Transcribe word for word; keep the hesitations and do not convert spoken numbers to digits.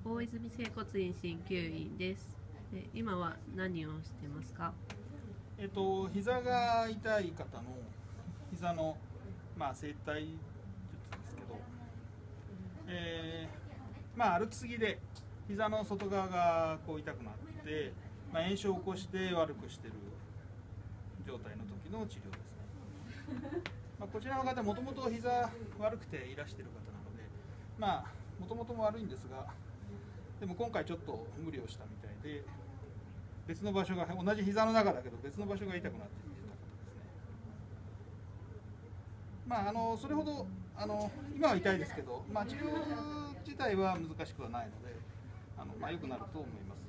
大泉整骨院鍼灸院です。で今は何をしてますか？ えっと膝が痛い方の膝のまあ整体術ですけど、えー、まあ歩きすぎで膝の外側がこう痛くなって、まあ、炎症を起こして悪くしてる状態の時の治療ですね。まあこちらの方もともと膝悪くていらしてる方なので、まあもともとも悪いんですが、でも今回ちょっと無理をしたみたいで、別の場所が同じ膝の中だけど別の場所が痛くなっていた方ですね。まああのそれほどあの今は痛いですけど、まあ、治療自体は難しくはないので、あの、まあ、良くなると思います。